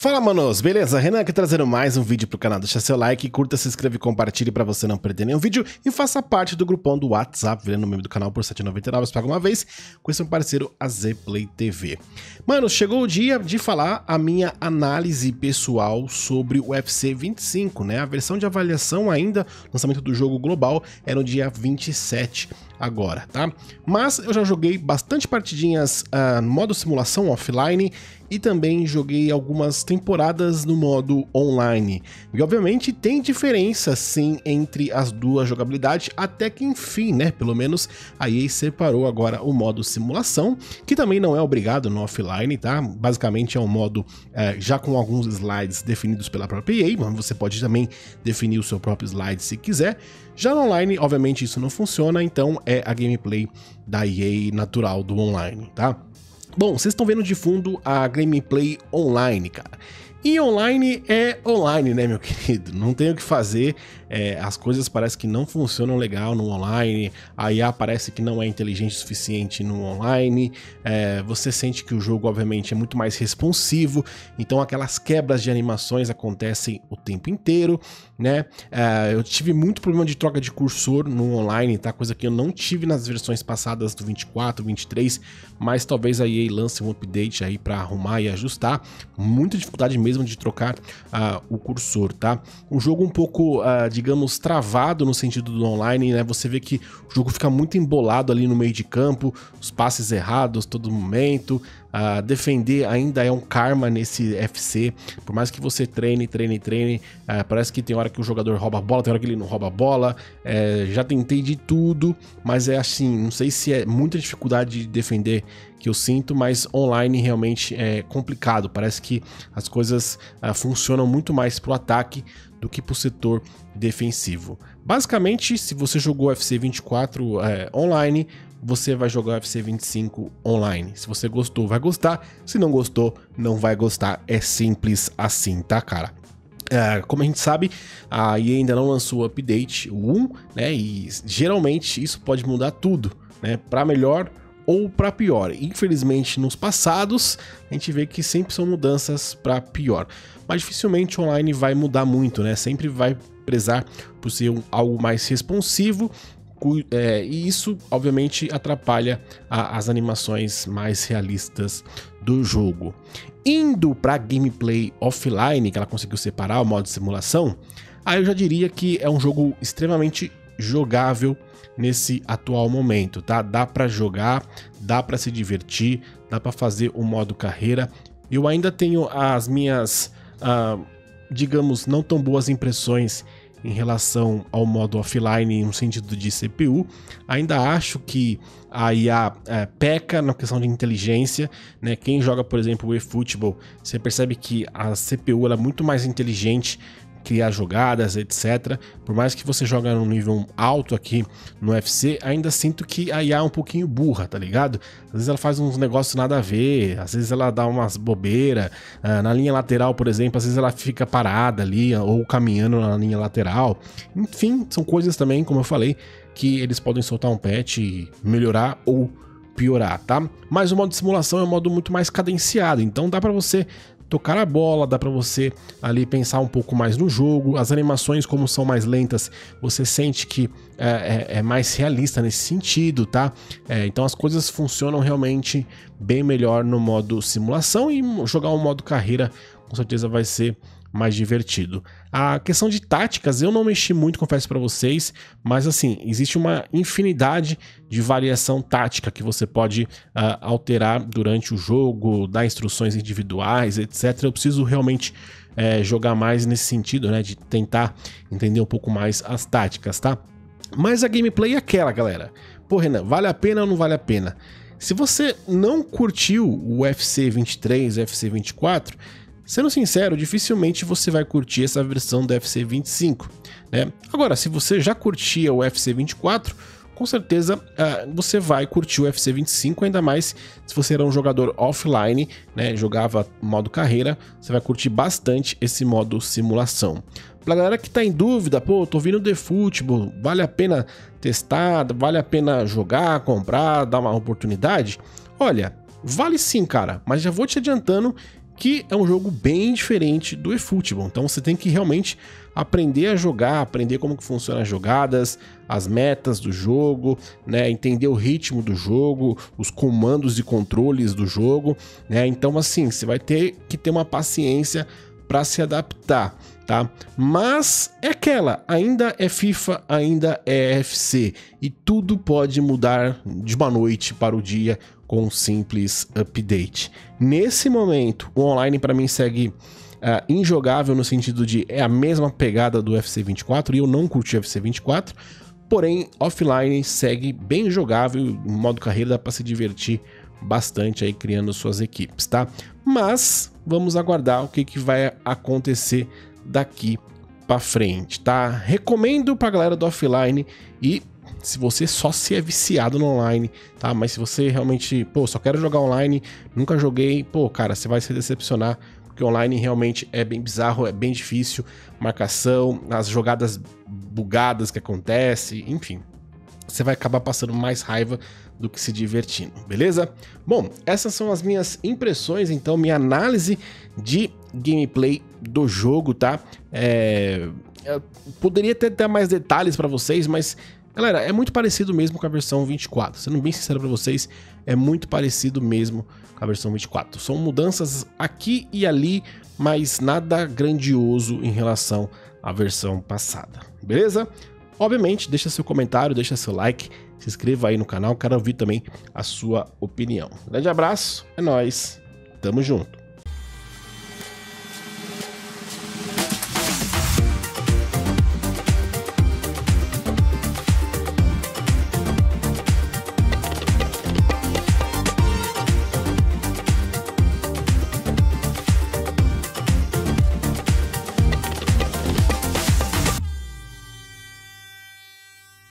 Fala, manos, beleza? Renan aqui trazendo mais um vídeo pro canal. Deixa seu like, curta, se inscreve e compartilhe pra você não perder nenhum vídeo e faça parte do grupão do WhatsApp, virando membro do canal por R$ 7,99, você paga uma vez, com esse meu parceiro, a Zplay TV. Mano, chegou o dia de falar a minha análise pessoal sobre o UFC 25, né? A versão de avaliação ainda, lançamento do jogo global, é no dia 27 agora, tá? Mas eu já joguei bastante partidinhas no modo simulação offline e também joguei algumas temporadas no modo online. E obviamente tem diferença sim entre as duas jogabilidades, até que enfim, né? Pelo menos a EA separou agora o modo simulação, que também não é obrigado no offline, tá? Basicamente é um modo já com alguns slides definidos pela própria EA, mas você pode também definir o seu próprio slide se quiser. Já no online, obviamente isso não funciona, então é a gameplay da EA natural do online, tá? Bom, vocês estão vendo de fundo a gameplay online, cara. E online é online, né, meu querido? Não tem o que fazer, as coisas parecem que não funcionam legal no online, a IA parece que não é inteligente o suficiente no online, você sente que o jogo, obviamente, é muito mais responsivo, então aquelas quebras de animações acontecem o tempo inteiro, né? Eu tive muito problema de troca de cursor no online, tá? Coisa que eu não tive nas versões passadas do 24, 23, mas talvez a EA lance um update aí pra arrumar e ajustar. Muita dificuldade mesmo de trocar o cursor, tá? Um jogo um pouco, digamos, travado no sentido do online, né? Você vê que o jogo fica muito embolado ali no meio de campo, os passes errados todo momento. Defender ainda é um karma nesse FC, por mais que você treine, parece que tem hora que o jogador rouba a bola, tem hora que ele não rouba a bola. Já tentei de tudo, mas é assim, não sei se é muita dificuldade de defender que eu sinto, mas online realmente é complicado, parece que as coisas funcionam muito mais pro ataque do que pro setor defensivo. Basicamente, se você jogou UFC 24 online, você vai jogar UFC 25 online. Se você gostou, vai gostar. Se não gostou, não vai gostar. É simples assim, tá, cara? Como a gente sabe, a EA ainda não lançou o update, o 1, né? E geralmente isso pode mudar tudo, né? Para melhor ou para pior. Infelizmente, nos passados, a gente vê que sempre são mudanças para pior. Mas dificilmente online vai mudar muito, né? Sempre vai prezar por ser algo mais responsivo. E isso, obviamente, atrapalha as animações mais realistas do jogo. Indo para gameplay offline, que ela conseguiu separar o modo simulação, aí eu já diria que é um jogo extremamente jogável nesse atual momento, tá? Dá para jogar, dá para se divertir, dá para fazer o modo carreira. Eu ainda tenho as minhas, digamos, não tão boas impressões em relação ao modo offline no sentido de CPU. Ainda acho que a IA peca na questão de inteligência, né? Quem joga, por exemplo, o eFootball, você percebe que a CPU ela é muito mais inteligente, criar jogadas, etc. Por mais que você joga num nível alto aqui no UFC, ainda sinto que a IA é um pouquinho burra, tá ligado? Às vezes ela faz uns negócios nada a ver, às vezes ela dá umas bobeiras. Na linha lateral, por exemplo, às vezes ela fica parada ali, ou caminhando na linha lateral. Enfim, são coisas também, como eu falei, que eles podem soltar um patch e melhorar ou piorar, tá? Mas o modo de simulação é um modo muito mais cadenciado, então dá pra você tocar a bola, dá pra você ali pensar um pouco mais no jogo. As animações, como são mais lentas, você sente que é mais realista nesse sentido, tá? Então as coisas funcionam realmente bem melhor no modo simulação, e jogar um modo carreira com certeza vai ser mais divertido. A questão de táticas eu não mexi muito, confesso para vocês, mas assim, existe uma infinidade de variação tática que você pode alterar durante o jogo, dar instruções individuais, etc. Eu preciso realmente jogar mais nesse sentido, né, de tentar entender um pouco mais as táticas, tá? Mas a gameplay é aquela, galera. Pô, Renan, vale a pena ou não vale a pena? Se você não curtiu o UFC 23, UFC 24, sendo sincero, dificilmente você vai curtir essa versão do UFC 25, né? Agora, se você já curtia o UFC 24, com certeza você vai curtir o UFC 25, ainda mais se você era um jogador offline, né? Jogava modo carreira, você vai curtir bastante esse modo simulação. Pra galera que tá em dúvida, pô, tô vindo de futebol, vale a pena testar, vale a pena jogar, comprar, dar uma oportunidade? Olha, vale sim, cara, mas já vou te adiantando que é um jogo bem diferente do eFootball. Então você tem que realmente aprender a jogar, aprender como que funcionam as jogadas, as metas do jogo, né, entender o ritmo do jogo, os comandos e controles do jogo, né? Então assim, você vai ter que ter uma paciência para se adaptar, tá? Mas é aquela, ainda é FIFA, ainda é FC e tudo pode mudar de uma noite para o dia com um simples update. Nesse momento, o online para mim segue injogável no sentido de é a mesma pegada do FC 24 e eu não curti FC 24, porém offline segue bem jogável, no modo carreira dá para se divertir bastante aí criando suas equipes, tá? Mas vamos aguardar o que vai acontecer daqui para frente, tá? Recomendo pra galera do offline e se você só se é viciado no online, tá? Mas se você realmente, pô, só quero jogar online, nunca joguei, pô, cara, você vai se decepcionar, porque online realmente é bem bizarro, é bem difícil, marcação, as jogadas bugadas que acontecem, enfim. Você vai acabar passando mais raiva do que se divertindo, beleza? Bom, essas são as minhas impressões, então, minha análise de gameplay do jogo, tá? Eu poderia até dar mais detalhes pra vocês, mas, galera, é muito parecido mesmo com a versão 24. Sendo bem sincero pra vocês, é muito parecido mesmo com a versão 24. São mudanças aqui e ali, mas nada grandioso em relação à versão passada, beleza? Obviamente, deixa seu comentário, deixa seu like, se inscreva aí no canal, quero ouvir também a sua opinião. Grande abraço, é nóis, tamo junto!